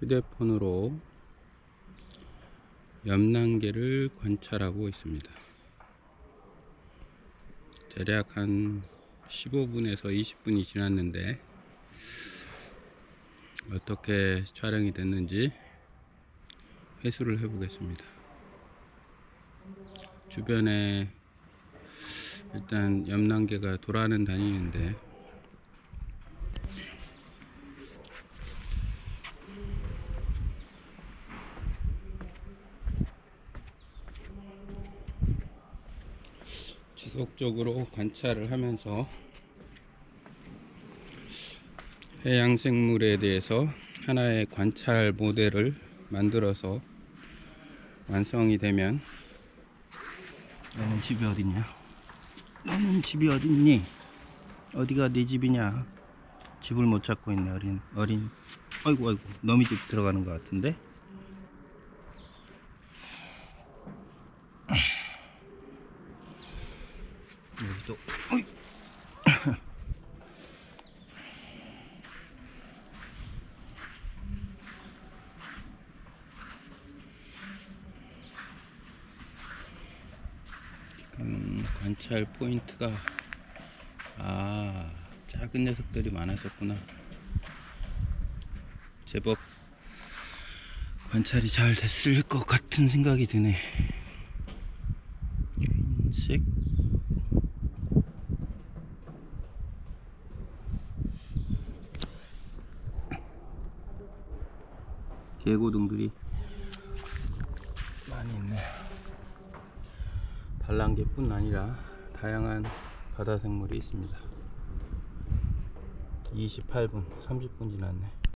휴대폰으로 염난개를 관찰하고 있습니다. 대략 한 15분에서 20분이 지났는데 어떻게 촬영이 됐는지 회수를 해 보겠습니다. 주변에 일단 염난개가 돌아는 다니는데 지속적으로 관찰을 하면서 해양 생물에 대해서 하나의 관찰 모델을 만들어서 완성이 되면, 너는 집이 어디냐? 너는 집이 어딨니? 어디가 네 집이냐? 집을 못 찾고 있네. 어린 아이고 너미 집 들어가는 것 같은데. 여기도 어이. 지금 관찰 포인트가 작은 녀석들이 많았었구나. 제법 관찰이 잘 됐을 것 같은 생각이 드네. 흰색, 개고등들이 많이 있네. 달랑개뿐 아니라 다양한 바다 생물이 있습니다. 28분, 30분 지났네.